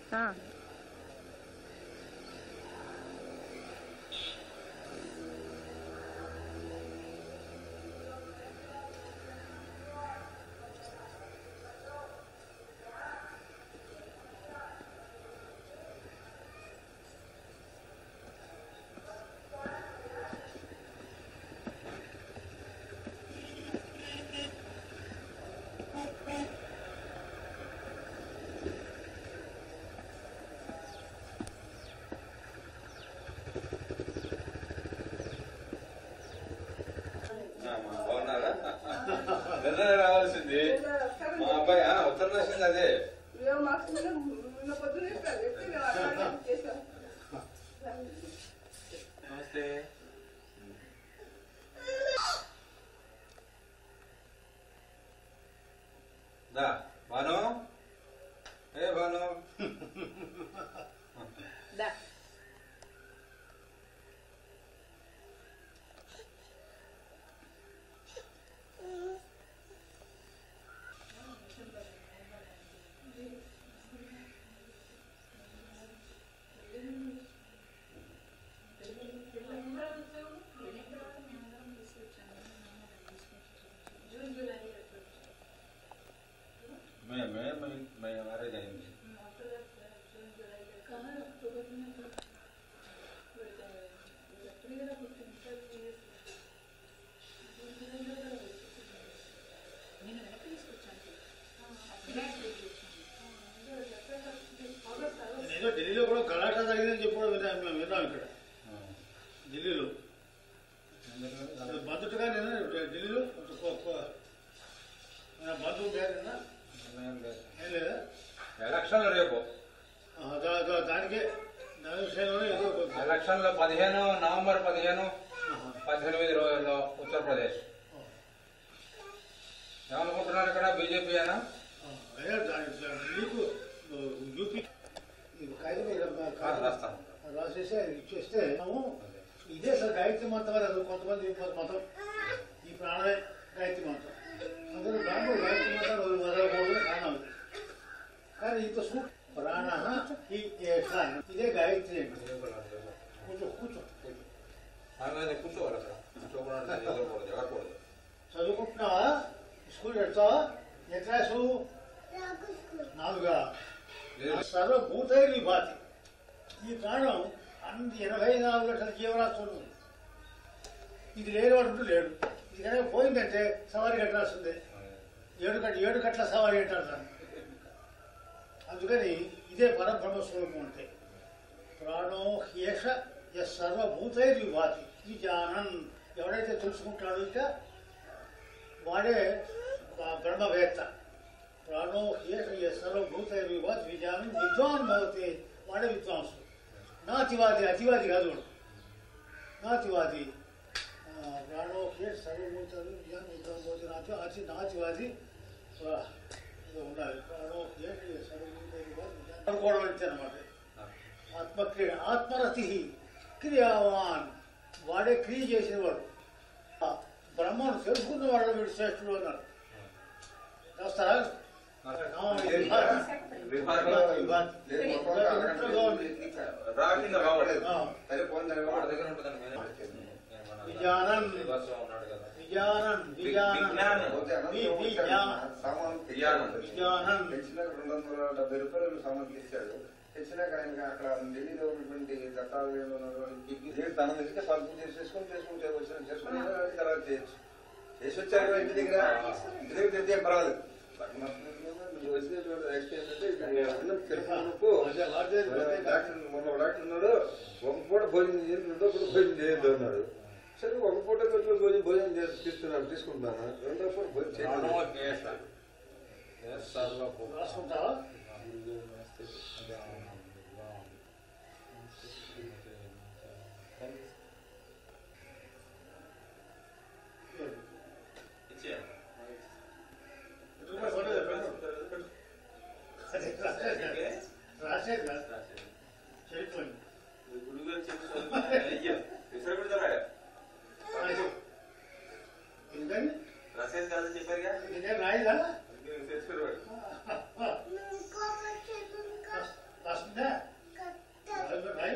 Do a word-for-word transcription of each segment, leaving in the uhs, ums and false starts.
రావాల్సింది మా అబ్బాయి ఉత్తరం రాసింది అదే. నమస్తే. దా భాను, ఏ భాను मैरिज अయింది. నేను ఢిల్లీలో కూడా గలాటా జరిగిందని చెప్పడం విన్నాం విన్నాం ఇక్కడ ఢిల్లీలో బంధుగా నేను ఢిల్లీలో బంధువు పేరు ఏం లేదా ఎలక్షన్ రేపు దానికే దాని విషయంలోనే ఏదో ఎలక్షన్ లో పదిహేను నవంబర్ పదిహేను పద్దెనిమిది రోజుల్లో ఉత్తరప్రదేశ్. ఏమనుకుంటున్నారు ఇక్కడ బీజేపీ అయినా మీకు యూపీ రాస్తాను రాసేసి ఇచ్చేస్తే ఇదే సార్ గాయత్రి మంత్రం అది కొంతమంది మతం ఈ ప్రాణమే గాయత్రి మంత్రం అందరూ దాంట్లో గాయత్రి మంత్రం వదలకూడదు కారణం కానీ ఇంత సూ ప్రాణ ఇదే గాయత్రి అంటే కూర్చో కూర్చో కూర్చోవాలి కూర్చోకూడదు. చదువుకుంటున్నావా? స్కూల్ పెడతావా? ఏ క్లాసు? నాలుగా? సర్వభూతైర్వి భాతి. ఈ ప్రాణం అన్ని ఎనభై నాలుగు లక్షల జీవరాశులు ఉంది. ఇది లేనివాడు లేడు. ఇది కనుక పోయిందంటే సవారీ కట్టాల్సిందే. ఏడు కట్ట ఏడు కట్ల సవారీ అంటారు దాన్ని. అందుకని ఇదే పరబ్రహ్మస్వరూపం అంటే ప్రాణో హ్యేష ఎస్ సర్వభూతైర్వి భాతి విజానన్. ఎవడైతే తెలుసుకుంటాడో ఇంకా వాడే బ్రహ్మవేత్త. ప్రాణో హ్యేష ఎస్ సర్వభూతైర్వి భాతి విజానన్ విద్వాన్ భవతి. వాడే విద్వాంసుడు. నాతివాది అతివాది కాదు వాడు. నాతివాది ప్రాణో హ్యేష సర్వభూతైర్వి విజాన్ విద్వాన్ భవతి నాతి అతి నాతివాది ఉండాలి. ప్రాణో హ్యేష సర్వభూతైర్వి భాతి విజాన్ అనుకోవడం అంతే అన్నమాట. ఆత్మక్రియ ఆత్మరతి క్రియావాన్. వాడే క్రియ చేసేవాడు. బ్రహ్మను తెలుసుకున్న వాడు వీడు శ్రేష్ఠుడు అన్నారు. చేస్తారా? విజ్ఞానం విజ్ఞానం విజ్ఞానం విజ్ఞానం రెండు వందల డెబ్బై రూపాయలు సామాన్లు ఇచ్చాడు. తెచ్చినాక ఆయన అక్కడ ఢిల్లీలో ఉన్నటువంటి చట్టాలు తన దగ్గర పంపు చేసేసుకొని చేసుకుంటే వచ్చిన చేసుకుని తర్వాత చేయొచ్చు. చేసి వచ్చారు ఇంటి దగ్గర ఇంటి దగ్గర తెచ్చే పర్వాలేదు. వచ్చినటువంటి ఎక్స్పీరియన్స్ అంటే డాక్టర్ మొన్న డాక్టర్ ఉన్నాడు. ఒక పూట భోజనం చేయండి, రెండో పూట భోజనం చేయొద్దు అన్నాడు. సరే ఒక పూట కొంచెం భోజనం భోజనం తీసుకున్నాను తీసుకుంటాను రెండో పూట భోజనం చేయాలి. రాసేది చరిత్రని గురుగారు చెప్పారు రాసేది కాదని చెప్పారుగా. రాయదా? తెలుసుకున్నాడు. రాసిందా రాయి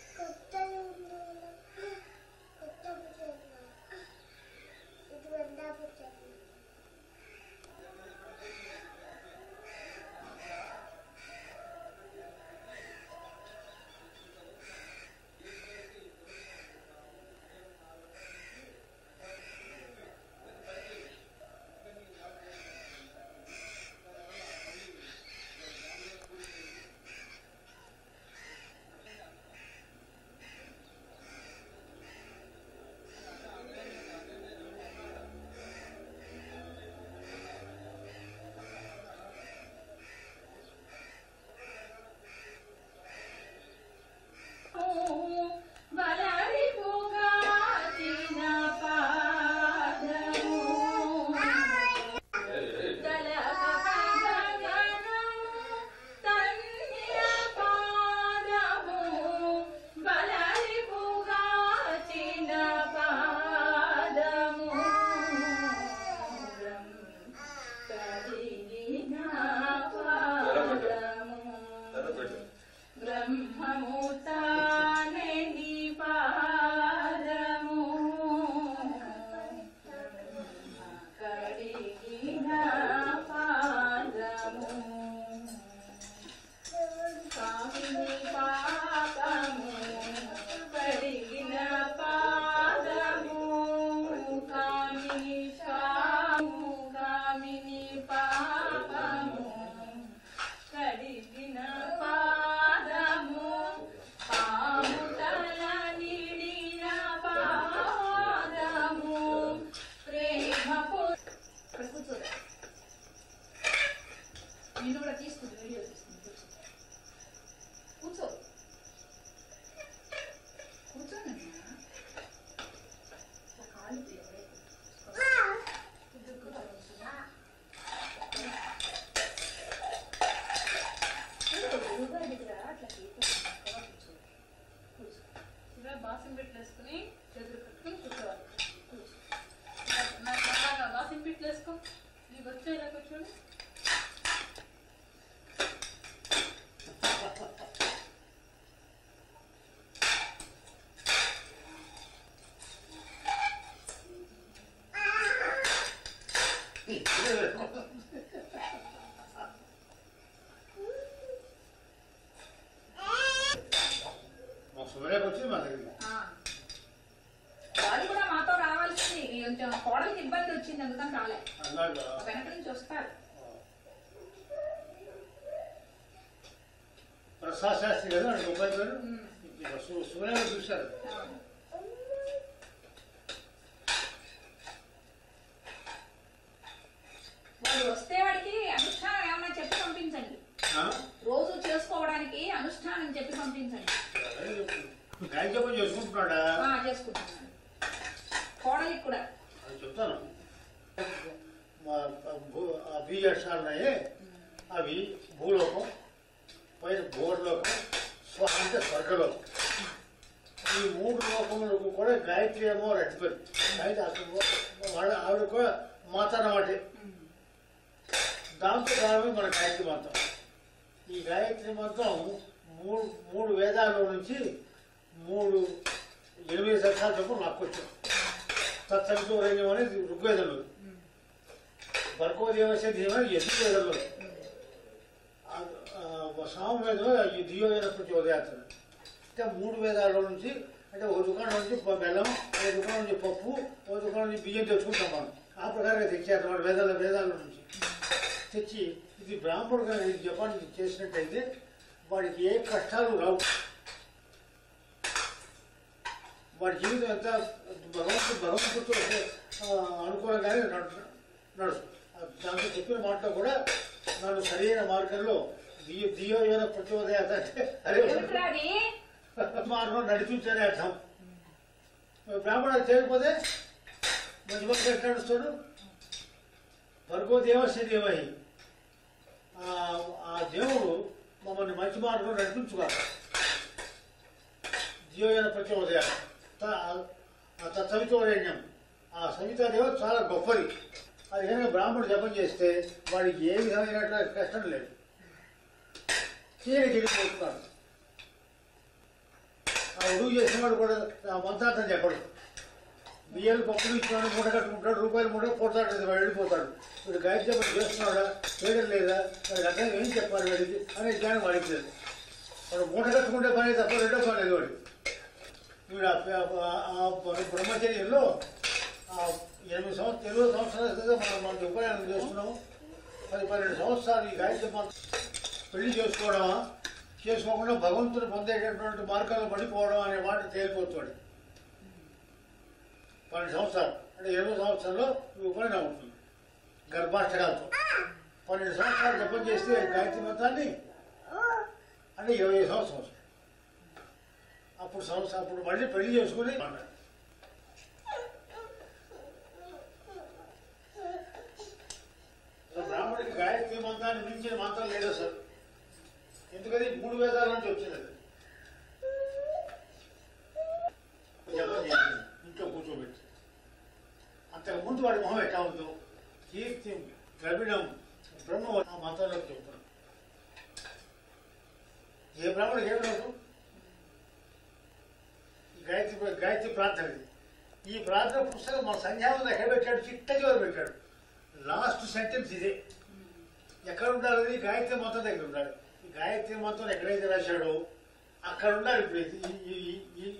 వాళ్ళు కూడా మాతో రావాల్సింది కొంచెం కోడలికి ఇబ్బంది వచ్చింది అందుకని రాలే వెనక నుంచి వస్తారు. ప్రసాద్ శాస్త్రి కదా ముప్పై పేరు సూర్య చూశారు. వాళ్ళు వస్తే వాడికి అనుష్ఠానం ఏమన్నా చెప్పి పంపించండి, రోజు చేసుకోవడానికి అనుష్ఠానం చెప్పి పంపించండి. గాయజపం చేసుకుంటున్నాడా? చేసుకుంటున్నాడు. కోడలికి కూడా చెప్తాను. బీజాక్షరాలు ఉన్నాయి, అవి భూలోకం, పైన భూలోకం, స్వ అంటే స్వర్గలోకం. ఈ మూడు లోకములకు కూడా గాయత్రి ఏమో రట్టిపోయి గాయత్రి వాళ్ళ ఆవిడ కూడా మాత అన్నమాట. దాంతో ప్రారంభం మన గాయత్రి మంత్రం. ఈ గాయత్రి మంత్రం మూడు మూడు వేదాల నుంచి మూడు ఎనిమిది సత్యాలు చొప్పున నాకు వచ్చాం. తత్సవితుర్వరేణ్యం అనేది ఋగ్వేదంలో, భర్గోదేవస్య ధీమహి యజుర్వేదంలో, సామవేదంలో ఈ ధియోజన ప్రచోదయాత్. అంటే మూడు వేదాల నుంచి, అంటే ఒక దుకాణం నుంచి బెల్లం, ఒక దుకాణం నుంచి పప్పు, ఒక దుకాణం నుంచి బియ్యం తెచ్చుకుంటాం మనం. ఆ ప్రకారంగా తెచ్చారు వాడు వేదాల వేదాల నుంచి తెచ్చి ఇది బ్రాహ్మణుడుగా జపాన్ చేసినట్టయితే వాడికి ఏ కష్టాలు రావు. వాడి జీవితం ఎంత భగవంతుడు భగవంతుడితో అనుకూలంగానే నడుచు. దాంతో చెప్పిన మాటలో కూడా నన్ను సరైన మార్గంలో దియో దియోజన ప్రచోదయాత అంటే అదే మార్గం నడిపించనే అర్థం. బ్రాహ్మణుడు చేయకపోతే మంచి మంది ఎట్లా నడుస్తాడు? భర్గోదేవస్య ధీమహి, ఆ దేవుడు మమ్మల్ని మంచి మార్గంలో నడిపించుకోవాలి. దియోజన ప్రచోదయ తత్సవితుర్వరేణ్యం, ఆ సవితా దేవత చాలా గొప్పది. అది కనుక బ్రాహ్మణుడు జపం చేస్తే వాడికి ఏ విధమైన కష్టం లేదు. చీరకి వెళ్ళిపోతున్నాడు. ఆ ఉడుగు చేసినవాడు కూడా ఆ మంత్రార్థం చెప్పడు. బియ్యాలు పప్పులు ఇచ్చినాడు, మూట కట్టుకుంటాడు, రూపాయలు మూట పోతాడు, వాడు వెళ్ళిపోతాడు. వీడు గాయత్రి జపం చేస్తున్నాడా చేయడం లేదా, వాడికి అర్థం ఏం చెప్పాలి వాడికి అనే జ్ఞానం వాడికి లేదు. వాడు మూట కట్టుకుంటే పని తప్ప రెండో పని లేదు వాడు. వీడు ఆ బ్రహ్మచర్యంలో ఎనిమిది సంవత్సరాలు తెలుగు సంవత్సరాలు మనం మనకి ఉపనయనం చేస్తున్నాము. పది పన్నెండు సంవత్సరాలు ఈ గాయత్రి పెళ్లి చేసుకోవడమా చేసుకోకుండా భగవంతుని పొందేటటువంటి మార్గాలు పడిపోవడం అనే మాట తేలిపోతాడు. పన్నెండు సంవత్సరాలు అంటే ఇరవై సంవత్సరాల్లో ఉపనయనం అవుతుంది గర్భాష్టకాలతో. పన్నెండు సంవత్సరాలు జపం చేస్తే గాయత్రి మంత్రాన్ని అంటే ఇరవై సంవత్సరం అప్పుడు సంవత్సరం అప్పుడు మళ్ళీ పెళ్లి చేసుకుని బ్రాహ్మడికి గాయత్రి మంత్రాన్ని మించిన మంత్రం లేదా సార్? ఎందుకని మూడు వేదాల నుంచి వచ్చింది అది. జపం చేసింది ఇంట్లో కూర్చోబెట్టి. అంతకు ముందు వాడి మొహం ఎట్లా ఉందో కీర్తి ద్రవిడం బ్రహ్మ ఆ మంత్రంలోకి చెప్తున్నాం. ఏ బ్రాహ్మడికి ఏమి లేదు. గాయత్రి గాయత్రి ప్రార్థన ఇది. ఈ ప్రార్థన పుస్తకం మన సంధ్యావంతం ఎక్కడ పెట్టాడు? చిట్ట చివరి పెట్టాడు. లాస్ట్ సెంటెన్స్ ఇదే. ఎక్కడ ఉండాలి? గాయత్రి మంత్రం దగ్గర ఉండాలి. ఈ గాయత్రి మంత్రం ఎక్కడైతే రాశాడో అక్కడ ఉండాలి. ఇప్పుడు ఈ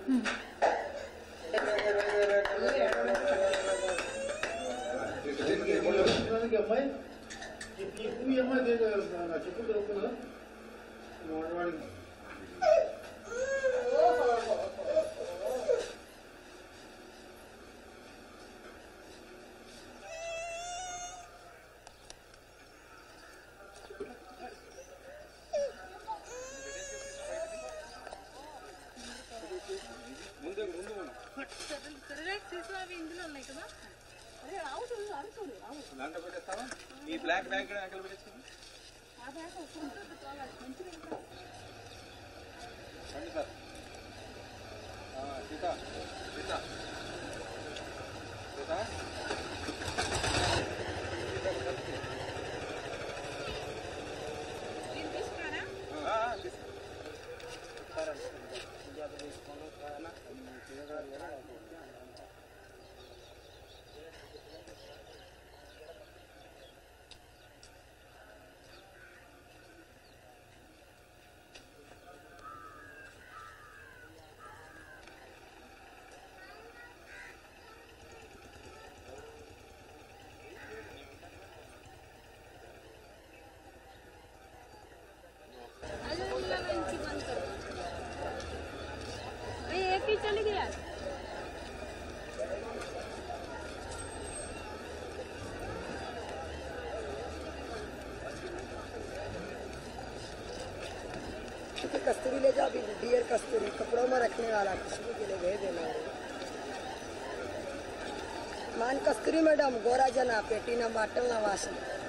అమ్మాయి ఈ అమ్మాయి చెప్పు దొరుకుతుందా వాడికి దాంట్లో పెట్టేస్తావా ఈ బ్లాక్ బ్యాగ్ కూడా అక్కడ పెట్టేస్తావా రండి సార్ సీత సీత సీత चली गया कस्तूरी ले जाओ, डियर कस्तूरी कपड़ों में रखने वाला किसी के लिए भेज देना। मान कस्तूरी मैडम गोरा जना पेटी ना बाटल ना वासन